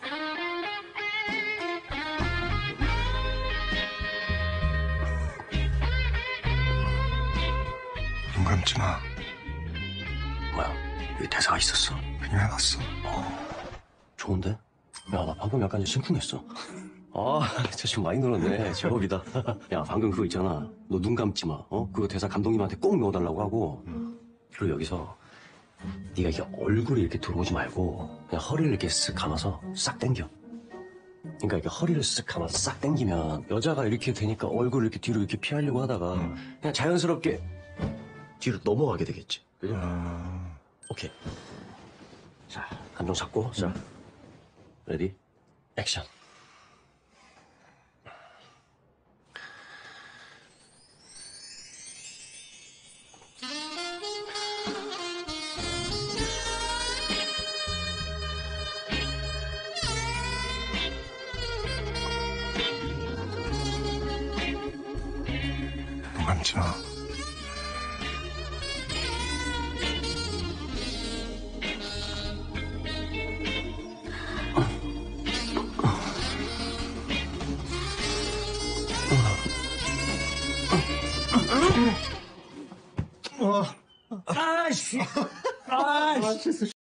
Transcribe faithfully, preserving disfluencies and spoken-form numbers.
눈 감지 마. 뭐야, 여기 대사가 있었어? 그냥 해놨어. 어, 좋은데? 야, 나 방금 약간 심쿵했어. 아, 저 지금 많이 늘었네. 제법이다. 야, 방금 그거 있잖아. 너 눈 감지 마. 어? 그거 대사 감독님한테 꼭 넣어달라고 하고. 그리고 여기서 네가 이게 얼굴이 이렇게 들어오지 말고 그냥 허리를 이렇게 쓱 감아서 싹 당겨. 그러니까 이렇게 허리를 쓱 감아서 싹 당기면 여자가 이렇게 되니까 얼굴을 이렇게 뒤로 이렇게 피하려고 하다가 음. 그냥 자연스럽게 뒤로 넘어가게 되겠지. 그죠? 아... 오케이. 자, 감정 잡고, 자, 레디, 액션. 눈 감지 마. 아씨, 아씨.